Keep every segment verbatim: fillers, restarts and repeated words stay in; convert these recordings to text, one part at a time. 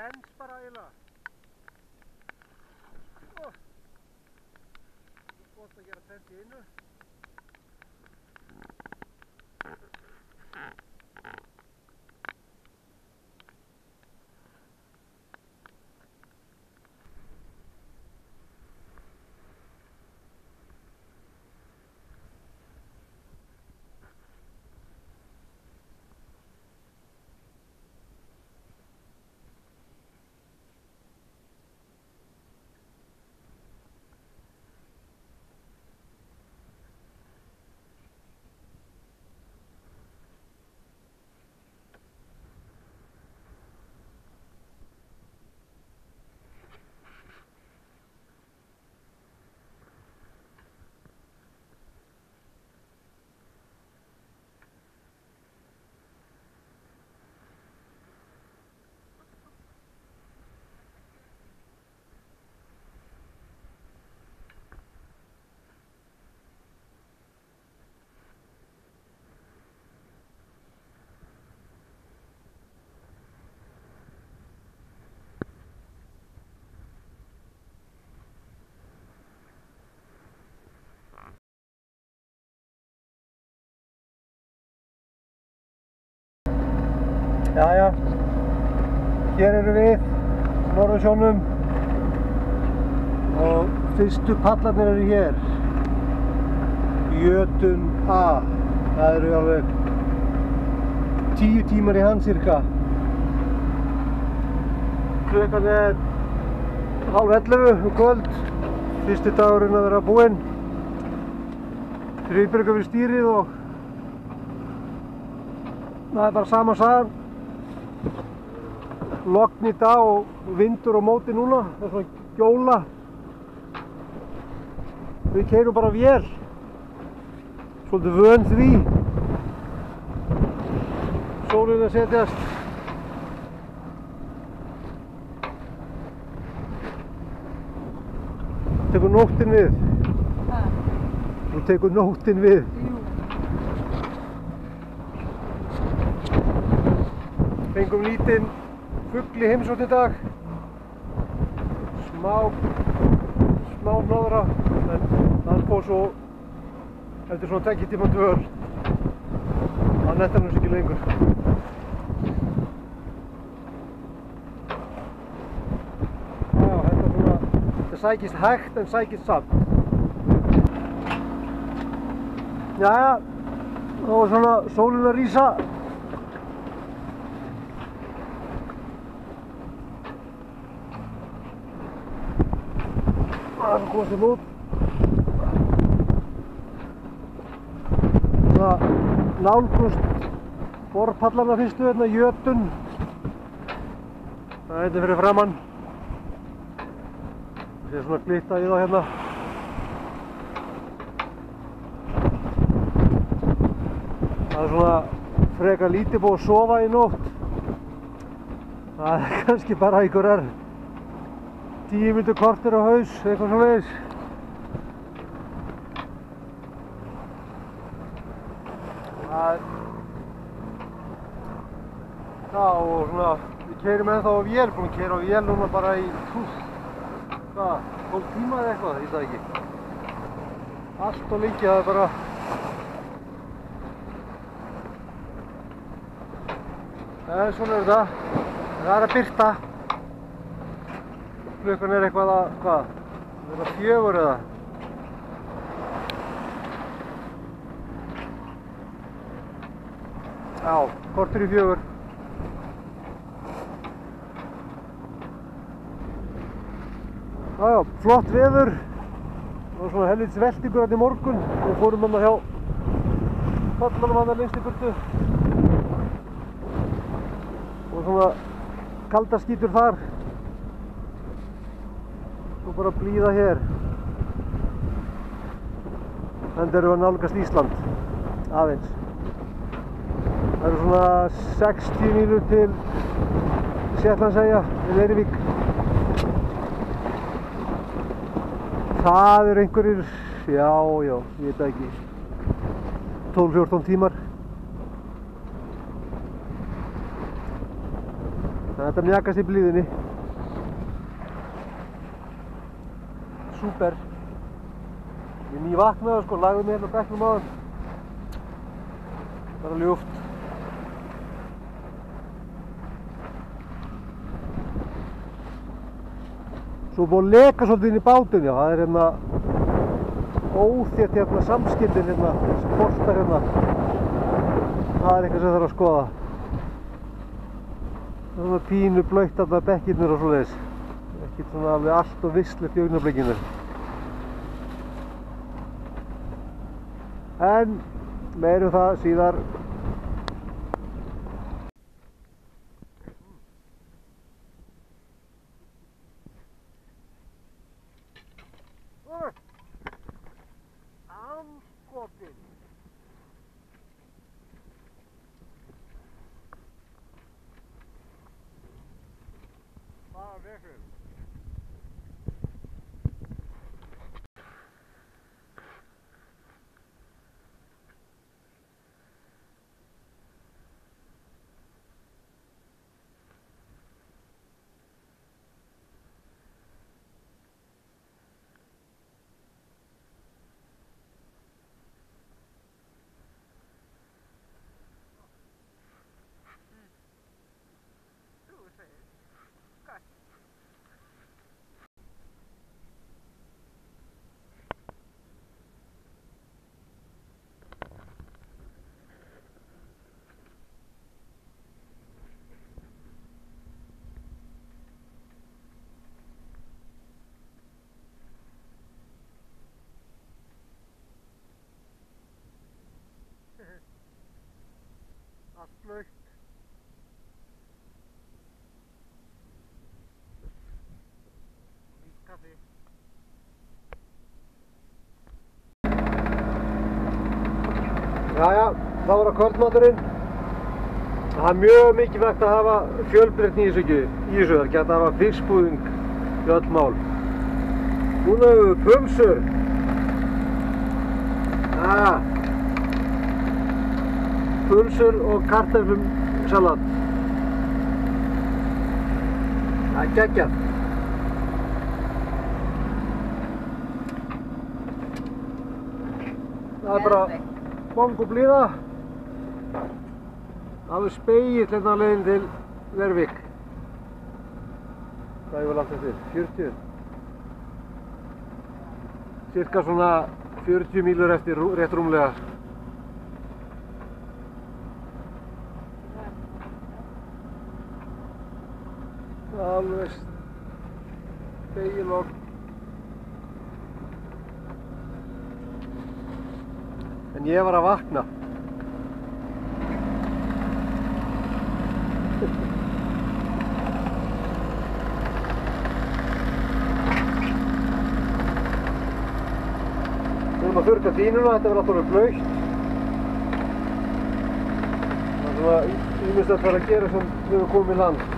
glens bara eiginlega. Ó. Það er gott að gera tvennt í einu. Jæja, hér erum við, Norðursjónum og fyrstu pallarnir eru hér, Jötun A, það eru alveg tíu tímar í hann cirka. Klukkan er hálf ellefu um kvöld, fyrsti dagurinn að vera búinn, Friðbjörg við stýrið og það er bara sama sagan. Logn í dag og vindur á móti núna, það er svona gjóla. Við keyrum bara vél, svolítið vön því. Sólin að setjast. Tekur nóttin við. Hæ? Þú tekur nóttin við. Jú. Fengum lítinn fugl í heimsókn í dag, smá, smá hnoðra, en hann fór svo eftir svona tveggja tíma dvöl, hann nettar hans ekki lengur. Já, þetta er svona, þetta sækist hægt en sækist samt. Jæja, þá er svona sólin að rísa. Það komast þeim út. Það nálgust borpallarna fyrstu hérna, Jötun. Það er hérna fyrir framann. Það er svona glitta í það hérna. Það er svona frekar lítið búið að sofa í nótt. Það er kannski bara einhverjar tíu mínútur korter á haus, eitthvað svoleiðis. Það er... Já, og svona, við keyrum ennþá á vél, búin að keyra á vél núna bara í, húf, hvað, tólf tíma eða eitthvað, ég það ekki. Allt og lengi, það er bara... En svona er þetta, það er að birta. Klukkan er eitthvað að, hvað, það er að fjögur eða? Já, kortur í fjögur. Já, já, flott veður. Það var svona helvits veltingur hérna í morgun. Við fórum hérna hjá pallanum hann að lengst í burtu. Og svona kaldaskítur þar. Og bara blíða hér. Enda erum við að nálgast Ísland, aðeins. Það eru svona sextíu mílur til Shetlandseyja, í Leirvík. Það eru einhverjir, já, já, ég veit ekki, tólf fjórtán tímar. Það Þetta mjakast í blíðunni. Súper. Ég er nývaknaður sko, lagði mig hérna á bekknum áðan. Bara ljúft. Svo búið að leka svolítið inn í bátinn, já. Það er hérna óþétt hérna samskiptin hérna, þessi boltar hérna. Það er eitthvað sem þarf að skoða. Það er svona pínu blautt þarna bekkirnir og svoleiðis. Ekkert svona alveg allt og visslegt í augnablikinu. En meira um það síðar. Andskotinn! Hvað vekur? Allt blautt. Nýtt kaffi. Jæja, þá var það kvöldmaturinn. Það er mjög mikilvægt að hafa fjölbreytni í þessu. Í þessu það er gæti að hafa fiskbúðing í öll mál. Núna höfum við pumsur. Ah. Pulsur og kartöflum salat. Það er geggjað. Það er bara bong og blíða. Alveg spegill hérna á leiðin til Lervík. Hvað er vel langt eftir? fjörutíu? Cirka svona fjörutíu mílur eftir rétt rúmlega. Alveg spegilogn. En ég var að vakna. Við erum að þurrka dýnuna, þetta verður alltaf blautt. Það er svona ýmislegt að gera sem við erum komið í land.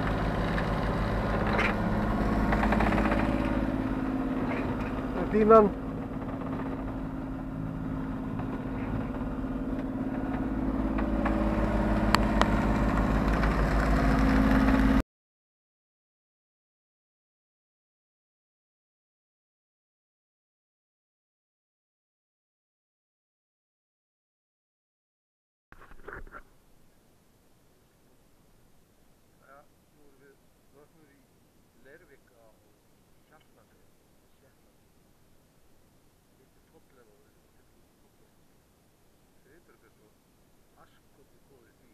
Dínan. Ja, nú erum við vöknuð í Lervík á Hjaltlandseyjum. Viðbrögð svo askoti góði því.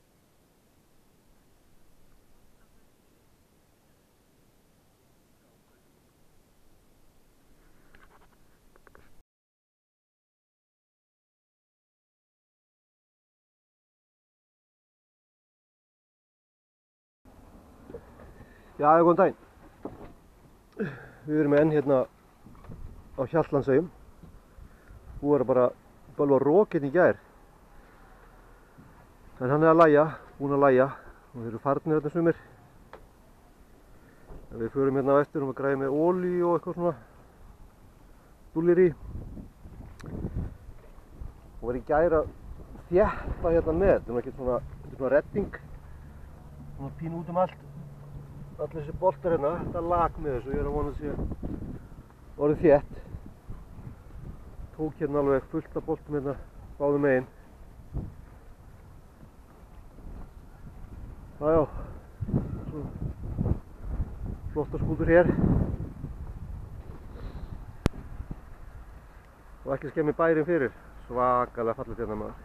Já, góðan daginn. Við erum enn hérna á Hjaltlandseyjum. Búið er bara bölva rok hérna í gær. En hann er að lægja, búinn að lægja og þeir eru farnir hérna sumir. Við förum hérna á eftir um að græða með olíu og eitthvað svona dúllir í. Og var í gær að þétta hérna með, þetta er ekki svona, svona redding. Svona pínu út um allt. Allir þessi boltar hérna, þetta lag með þessu, ég er að vona að sé orðið þétt. Tók hérna alveg fullt af boltum hérna báðum megin. Jájá, svona flottar skútur hér. Og ekki skemmi bærinn fyrir, svakalega fallegt hérna maður.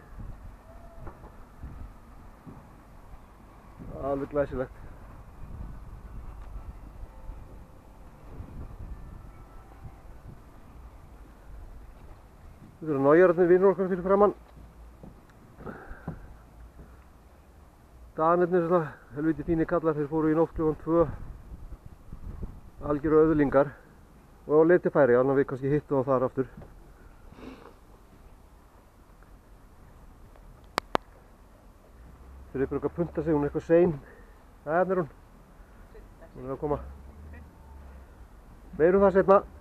Alveg glæsilegt. Þetta eru nájararnir vinur okkar fyrir framann. Danirnir svona helviti fínir kallar, þeir fóru í nótt klukkan tvö. Algjöru öðlingar. Og á leið til Færeyja, þannig að við kannski hittum á þar aftur. Þeir eru bara að punta sig, hún er eitthvað sein. Þarna er hún. Hún er að koma. Meirum það seinna.